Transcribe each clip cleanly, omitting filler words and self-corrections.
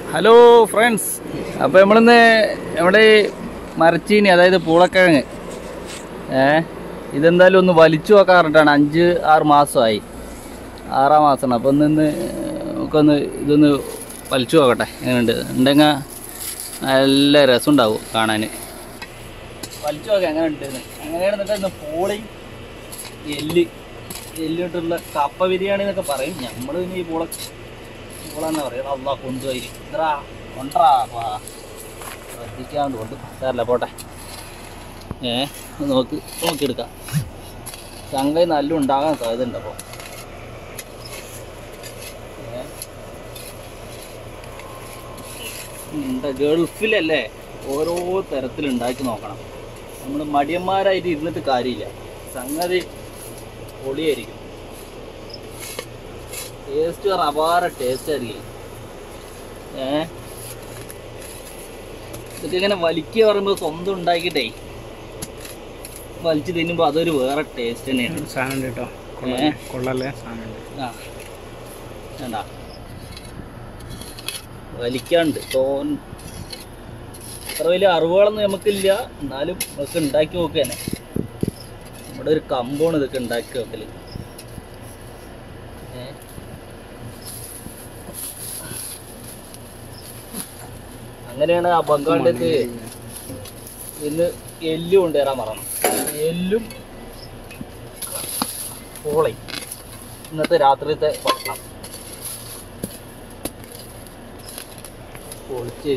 Hello friends, അപ്പോൾ നമ്മളിന്ന് നമ്മുടെ മരച്ചീനി, അതായത് പൂളക്കിഴങ്ങ്, ഇതെന്തായാലും ഒന്ന് വലിച്ചു നോക്കാറുണ്ടാണ്. 5-6 മാസമായി, 6-ാം മാസമാണ്. അപ്പോൾ ഒന്ന് നമുക്കൊന്ന് ഇതൊന്ന് വലിച്ചു നോക്കട്ടെ എങ്ങനെയുണ്ട്. ഉണ്ടെങ്കിൽ നല്ല രസമുണ്ടാവും കാണാൻ. വലിച്ചു നോക്കാം എങ്ങനെ ഉണ്ടെന്ന്. അങ്ങനെയാണെന്നിട്ട് ഇന്ന് എല്ലിട്ടുള്ള കപ്പ ബിരിയാണി എന്നൊക്കെ പറയും. നമ്മൾ ഇനി ഈ പൂളെന്നാ പറയുക. അള്ളാ കൊണ്ടുപോയി ഇതാ കൊണ്ടാ ശ്രദ്ധിക്കാണ്ട് കൊണ്ട് സാരല്ല, പോട്ടെ. നോക്കിയെടുക്കാം. ചങ്ങ നല്ല ഉണ്ടാകാൻ സാധ്യത ഉണ്ട്. അപ്പോൾ ഗൾഫിലല്ലേ ഓരോ തരത്തിലുണ്ടാക്കി നോക്കണം. നമ്മൾ മടിയന്മാരായിട്ട് ഇരുന്നിട്ട് കാര്യമില്ല. സംഗതി പൊളിയായിരിക്കും. ടേസ്റ്റ് അപാര ടേസ്റ്റ് ആയിരിക്കും. ഇതൊക്കെ ഇങ്ങനെ വലിക്കുക പറയുമ്പോൾ സ്വന്തം ഉണ്ടാക്കിയിട്ടേ വലിച്ചു തിന്നുമ്പോൾ അതൊരു വേറെ ടേസ്റ്റ് തന്നെയാണ്. സാധനം കേട്ടോ, കൊള്ളല്ലേ സാധനം. വേണ്ട വലിക്കാണ്ട് അത്ര വലിയ അറിവുകളൊന്നും നമുക്കില്ല. എന്നാലും നമുക്ക് ഉണ്ടാക്കി നോക്കുക തന്നെ. നമ്മുടെ ഒരു കമ്പാണ് ഇതൊക്കെ ഉണ്ടാക്കി വെക്കല്. അങ്ങനെയാണ് ആ ബംഗാളിലേക്ക് ഇന്ന് എല്ല് കൊണ്ടുവരാൻ മറന്നു. എല്ലും പൂളയും ഇന്നത്തെ രാത്രിത്തെ ഭക്ഷണം. പൊളിച്ച്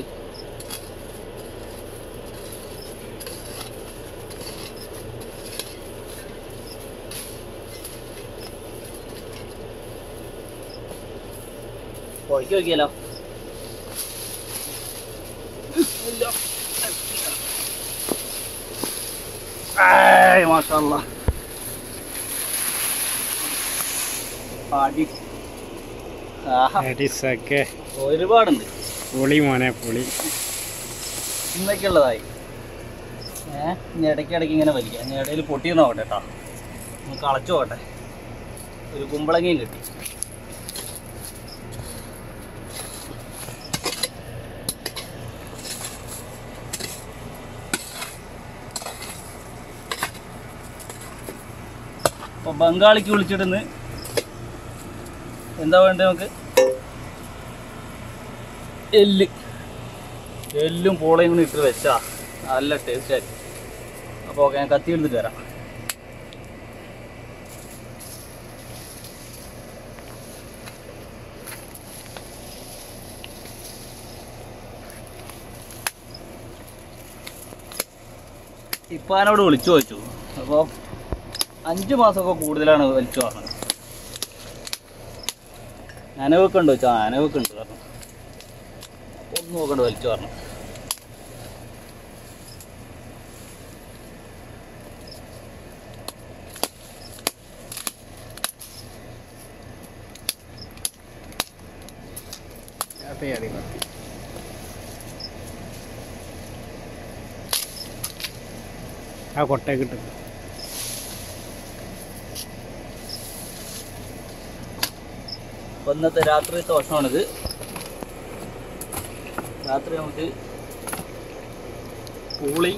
പൊളിക്ക് നോക്കിയാലോ. മാഷാഅല്ലാ, ഒരുപാടുണ്ട്. പൊളി മോനെ പൊളി. ഇന്നൊക്കെ ഉള്ളതായി. ഇനി ഇടയ്ക്കിടയ്ക്ക് ഇങ്ങനെ വലിക്കാം. ഇനി ഇടയിൽ പൊട്ടിയെന്ന് നോക്കട്ടെ കേട്ടോ. നമുക്ക് അളച്ചു നോക്കട്ടെ. ഒരു കുമ്പളങ്ങയും കിട്ടി. അപ്പോൾ ബംഗാളിക്ക് വിളിച്ചിടുന്ന് എന്താ വേണ്ടത് നമുക്ക്? എല്ലും പൂളയും കൂടി ഇട്ട് വെച്ചാൽ നല്ല ടേസ്റ്റ് ആയിരിക്കും. അപ്പോൾ ഓക്കെ, ഞാൻ കത്തി എടുത്തിട്ട് വരാം. ഇപ്പാനോട് വിളിച്ചു ചോദിച്ചു. അപ്പോൾ 5 മാസമൊക്കെ കൂടുതലാണ് വലിച്ചു പറഞ്ഞത്. നനവൊക്കെ ഉണ്ട് വെച്ചാൽ നനവൊക്കെ ഉണ്ട് പറഞ്ഞു. ഒന്നും നോക്കണ്ട, വലിച്ചു പറഞ്ഞു. ആ കൊട്ടയെ കിട്ടും. ഇന്നത്തെ രാത്രിത്തെ ഭക്ഷണമാണിത്. രാത്രി നമുക്ക് പൂളി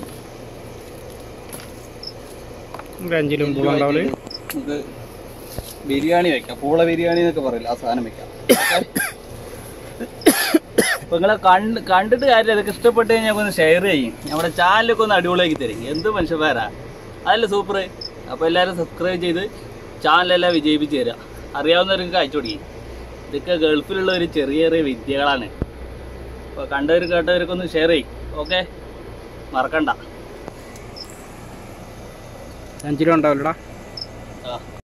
5 പൂളുണ്ടാവില്ല. നമുക്ക് ബിരിയാണി വെക്കാം. പൂള ബിരിയാണി എന്നൊക്കെ പറയില്ല, ആ സാധനം വെക്കാം. അപ്പോൾ നിങ്ങളെ കണ്ടിട്ട് കാര്യമില്ല. ഇതൊക്കെ ഇഷ്ടപ്പെട്ട് കഴിഞ്ഞാൽ ഒന്ന് ഷെയർ ചെയ്യും. നമ്മുടെ ചാനലൊക്കെ ഒന്ന് അടിപൊളിയാക്കി തരും. എന്ത് മനുഷ്യന്മാരാ, അതല്ലേ സൂപ്പർ. അപ്പോൾ എല്ലാവരും സബ്സ്ക്രൈബ് ചെയ്ത് ചാനലെല്ലാം വിജയിപ്പിച്ച് തരിക. അറിയാവുന്നവർക്ക് അയച്ചു കൊടുക്കും. ഇതൊക്കെ ഗൾഫിലുള്ള ഒരു ചെറിയ ചെറിയ വിദ്യകളാണ്. അപ്പോൾ കണ്ടവരും കേട്ടവർക്കൊന്ന് ഒന്ന് ഷെയർ ചെയ്യും. ഓക്കെ, മറക്കണ്ട. 5 ഉണ്ടാവില്ലടാ.